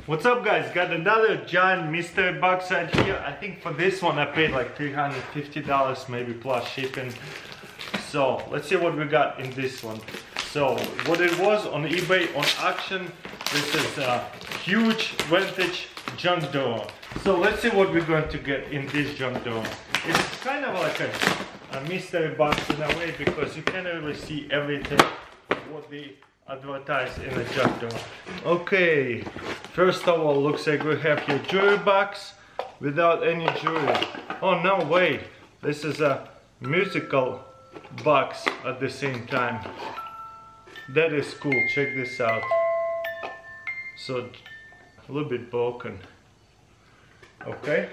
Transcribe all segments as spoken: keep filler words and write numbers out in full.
What's up guys, got another giant mystery box right here. I think for this one I paid like three hundred fifty dollars, maybe plus shipping. So let's see what we got in this one. So what it was on eBay on auction, this is a huge vintage junk drawer. So let's see what we're going to get in this junk drawer. It's kind of like a, a mystery box in a way, because you can't really see everything what they advertise in the junk drawer. Okay, first of all, looks like we have your jewelry box without any jewelry. Oh no, wait, this is a musical box at the same time. That is cool, check this out. So a little bit broken. Okay,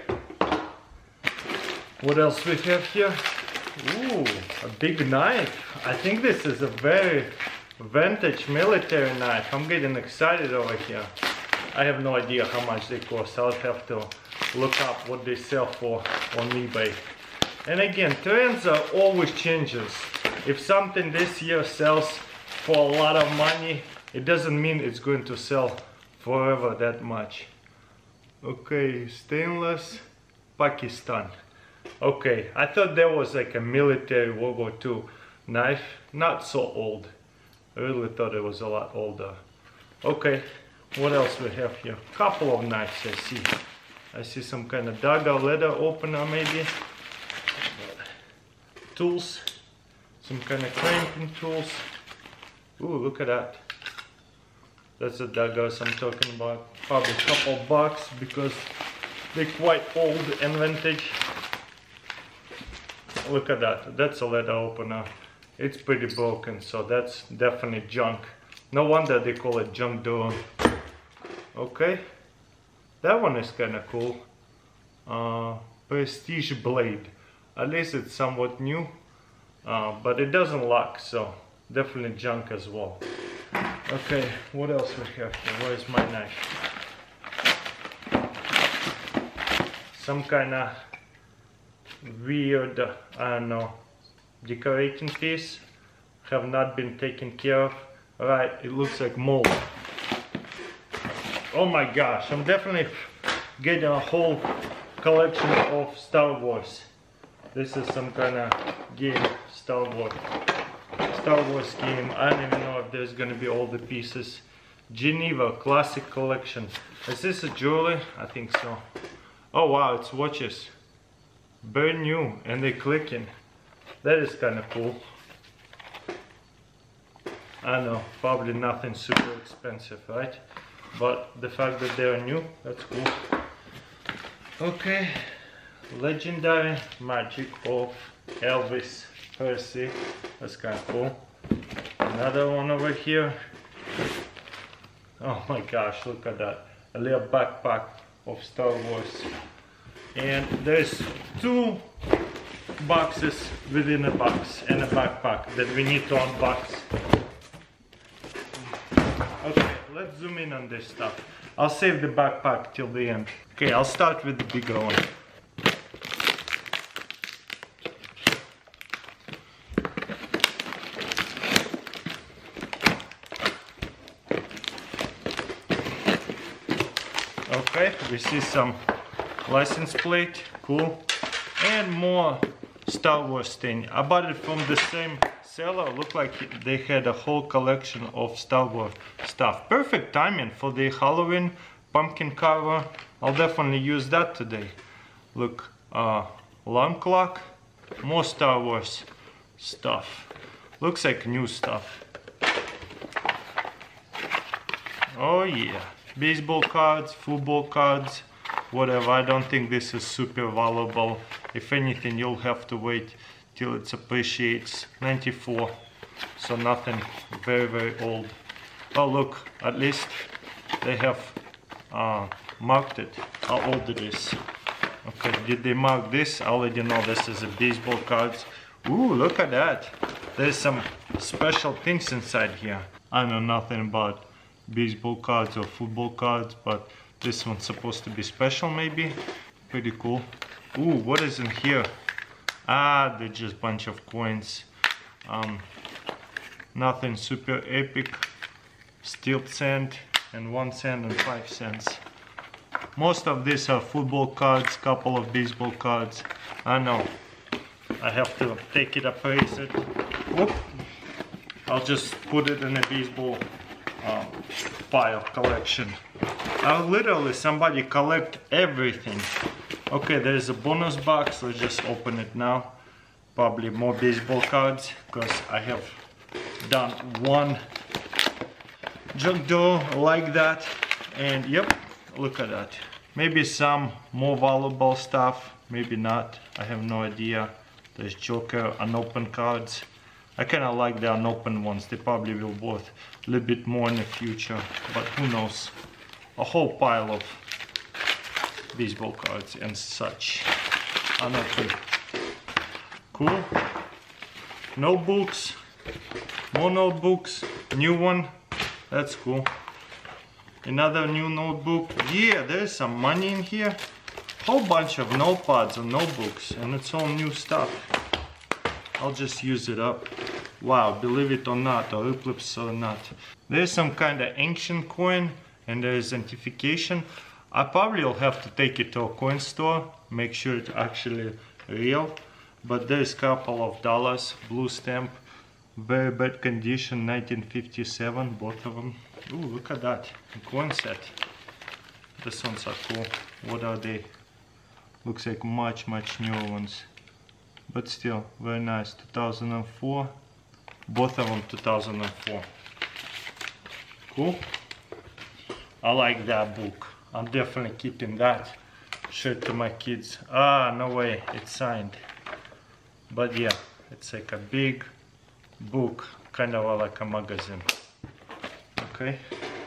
what else we have here? Ooh, a big knife. I think this is a very vintage military knife. I'm getting excited over here. I have no idea how much they cost. I'll have to look up what they sell for on eBay. And again, trends are always changes. If something this year sells for a lot of money, it doesn't mean it's going to sell forever that much. Okay, stainless, Pakistan. Okay, I thought that was like a military World War Two knife. Not so old. I really thought it was a lot older. Okay, what else we have here? Couple of knives I see. I see some kind of dagger leather opener maybe. Tools, some kind of cranking tools. Ooh, look at that. That's the daggers I'm talking about. Probably a couple bucks because they're quite old and vintage. Look at that, that's a leather opener. It's pretty broken, so that's definitely junk. No wonder they call it junk drawer. Okay, that one is kind of cool. Uh, Prestige blade. At least it's somewhat new, uh, but it doesn't lock, so definitely junk as well. Okay, what else we have here? Where's my knife? Some kind of weird, I don't know, decorating piece. Have not been taken care of. Right, it looks like mold. Oh my gosh, I'm definitely getting a whole collection of Star Wars. This is some kind of game, Star Wars. Star Wars game. I don't even know if there's gonna be all the pieces. Geneva Classic Collection. Is this a jewelry? I think so. Oh wow, it's watches. Brand new, and they're clicking. That is kind of cool. I know, probably nothing super expensive, right? But the fact that they are new, that's cool. Okay, Legendary Magic of Elvis Presley. That's kind of cool. Another one over here. Oh my gosh, look at that. A little backpack of Star Wars. And there's two boxes within a box and a backpack that we need to unbox. Okay, let's zoom in on this stuff. I'll save the backpack till the end. Okay, I'll start with the bigger one. Okay, we see some license plate, cool, and more Star Wars thing. I bought it from the same seller. Looked like they had a whole collection of Star Wars stuff. Perfect timing for the Halloween pumpkin carver. I'll definitely use that today. Look, uh, alarm clock, more Star Wars stuff. Looks like new stuff. Oh yeah, baseball cards, football cards, whatever. I don't think this is super valuable. If anything, you'll have to wait till it appreciates. ninety-four, so nothing very very old. Oh look, at least they have uh, marked it, how old it is. Okay, did they mark this? I already know this is a baseball cards. Ooh, look at that. There's some special things inside here. I know nothing about baseball cards or football cards, but this one's supposed to be special maybe. Pretty cool. Ooh, what is in here? Ah, they're just a bunch of coins. Um, nothing super epic. Steel cent and one cent and five cents. Most of these are football cards, couple of baseball cards. I know. I have to take it, appraise it. Whoop. I'll just put it in a baseball um, pile collection. Uh, literally, somebody collect everything. Okay, there's a bonus box. Let's just open it now. Probably more baseball cards because I have done one junk drawer like that. And yep, look at that. Maybe some more valuable stuff, maybe not. I have no idea. There's Joker unopened cards. I kind of like the unopened ones. They probably will worth a little bit more in the future, but who knows. A whole pile of baseball cards and such. Unopened. Cool. Notebooks. More notebooks. New one. That's cool. Another new notebook. Yeah, there's some money in here. Whole bunch of notepads and notebooks, and it's all new stuff. I'll just use it up. Wow, believe it or not, or eclipse or not. There's some kind of ancient coin, and there's identification. I probably will have to take it to a coin store, make sure it's actually real. But there's a couple of dollars, blue stamp, very bad condition, nineteen fifty-seven, both of them. Ooh, look at that, a coin set. This ones are cool. What are they? Looks like much, much newer ones. But still, very nice. two thousand four. Both of them two thousand four. Cool. I like that book. I'm definitely keeping that. Show it to my kids. Ah, no way, it's signed. But yeah, it's like a big book, kind of like a magazine. Okay.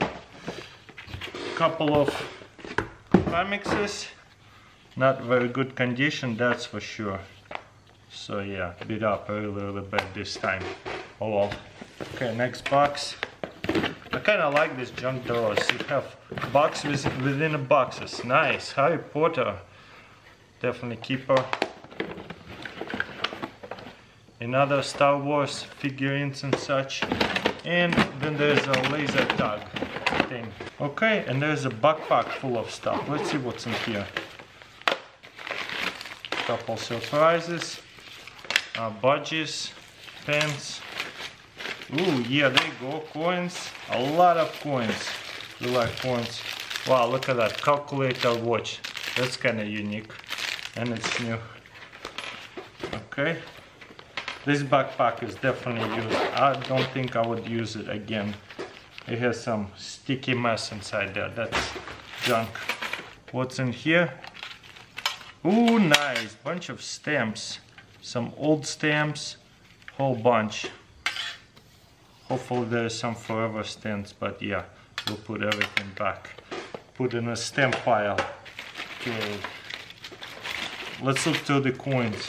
Couple of comics. Not very good condition, that's for sure. So yeah, beat up really, really bad this time. Oh well. Okay, next box. I kind of like this junk drawers. You have boxes within the boxes. Nice. Harry Potter. Definitely keeper. Another Star Wars figurines and such. And then there's a laser tag thing. Okay, and there's a backpack full of stuff. Let's see what's in here. Couple surprises. Uh, budgies. Pens. Ooh, yeah, there you go. Coins. A lot of coins. We like coins. Wow, look at that. Calculator watch. That's kind of unique. And it's new. Okay. This backpack is definitely used. I don't think I would use it again. It has some sticky mess inside there. That's junk. What's in here? Ooh, nice. Bunch of stamps. Some old stamps. Whole bunch. Hopefully there's some forever stamps, but yeah, we'll put everything back. Put in a stamp pile. Okay. Let's look through the coins.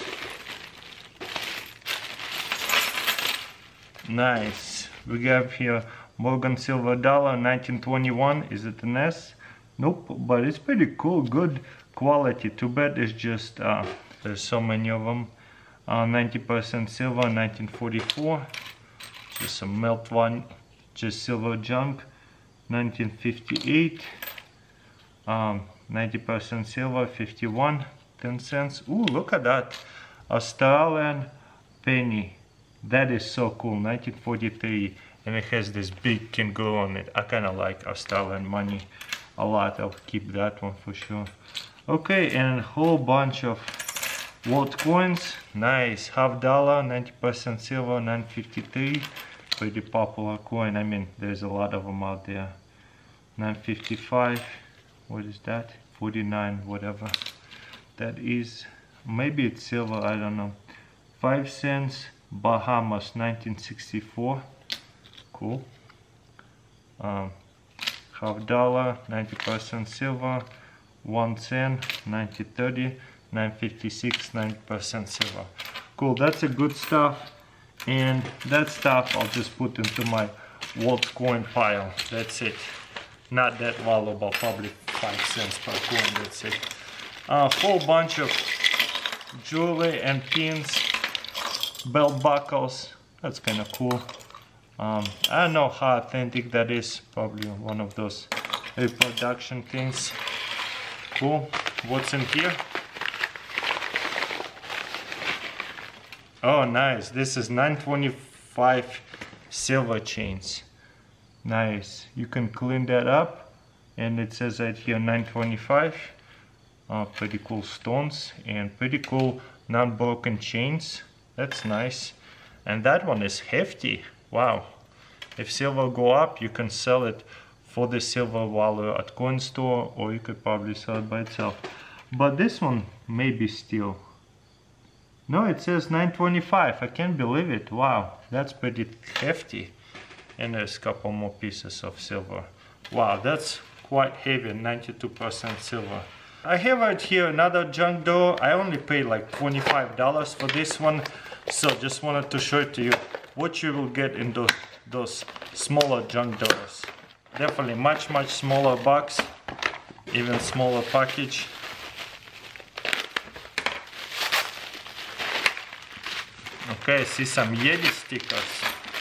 Nice. We got here Morgan silver dollar, nineteen twenty-one. Is it an S? Nope, but it's pretty cool. Good quality. Too bad it's just uh, there's so many of them. Uh, ninety percent silver, nineteen forty-four. Just some melt one, just silver junk. nineteen fifty-eight. Um, ninety percent silver, fifty-one, ten cents. Ooh, look at that. Australian penny. That is so cool. nineteen forty-three, and it has this big kangaroo on it. I kind of like Australian money a lot. I'll keep that one for sure. Okay, and a whole bunch of world coins. Nice. Half dollar, ninety percent silver, nine fifty-three. Pretty popular coin. I mean, there's a lot of them out there. nine fifty-five. What is that? forty-nine, whatever that is. Maybe it's silver, I don't know. five cents. Bahamas, nineteen sixty-four. Cool. Um, half dollar, ninety percent silver. one cent, ninety thirty. nine fifty-six, ninety percent silver. Cool, that's a good stuff. And that stuff I'll just put into my world coin pile. That's it. Not that valuable, probably five cents per coin, that's it. A whole bunch of jewelry and pins. Belt buckles, that's kind of cool. Um, I don't know how authentic that is, probably one of those reproduction things. cool. What's in here? Oh, nice. This is nine twenty-five silver chains. Nice. You can clean that up, and it says right here nine twenty-five. Uh, pretty cool stones and pretty cool non-broken chains. That's nice. And that one is hefty. Wow. If silver go up, you can sell it for the silver value at coin store, or you could probably sell it by itself. But this one may be steel. No, it says nine twenty-five. I can't believe it. Wow, that's pretty hefty. And there's a couple more pieces of silver. Wow, that's quite heavy, ninety-two percent silver. I have right here another junk door. I only paid like twenty-five dollars for this one. So just wanted to show it to you what you will get in those, those smaller junk doors. Definitely much, much smaller box, even smaller package. Okay, see some Yeti stickers.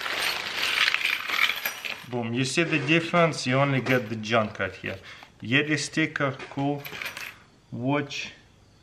Boom, you see the difference? You only get the junk right here. Yeti sticker, cool. Watch.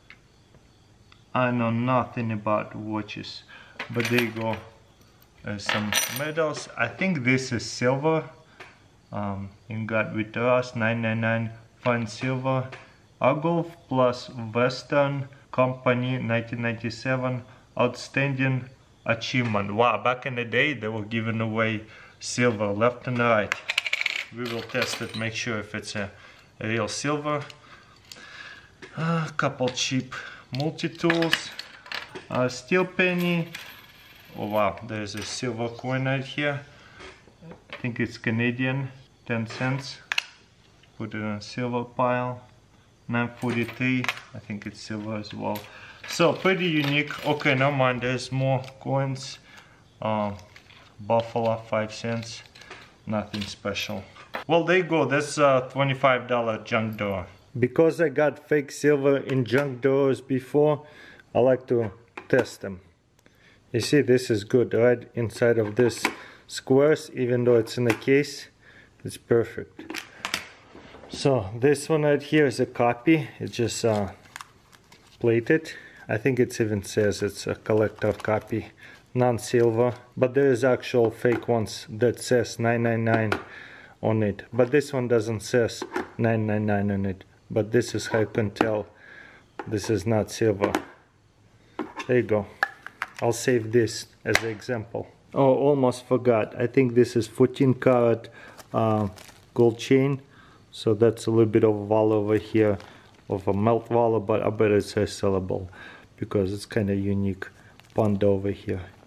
I know nothing about watches, but there you go. There's some medals. I think this is silver. Um, Ingot with us, nine ninety-nine, fine silver. Agolf plus Western Company, nineteen ninety-seven, outstanding achievement. Wow, back in the day they were giving away silver left and right. We will test it, make sure if it's a, a real silver. A uh, couple cheap multi-tools. Uh, steel penny. Oh wow, there's a silver coin right here. I think it's Canadian, ten cents. Put it in a silver pile. nine forty-three, I think it's silver as well. So pretty unique. Okay, never mind, there's more coins. Uh, Buffalo, five cents. Nothing special. Well, there you go, that's a twenty-five dollar junk door. Because I got fake silver in junk doors before, I like to test them. You see, this is good, right? Inside of this squares, even though it's in a case, it's perfect. So this one right here is a copy. It's just uh, plated. I think it even says it's a collector copy, non-silver. But there is actual fake ones that says nine ninety-nine on it. But this one doesn't says nine ninety-nine on it. But this is how you can tell this is not silver. There you go. I'll save this as an example. Oh, almost forgot. I think this is fourteen karat uh, gold chain. So that's a little bit of a value over here of a melt value, but I bet it says sellable because it's kind of unique pond over here.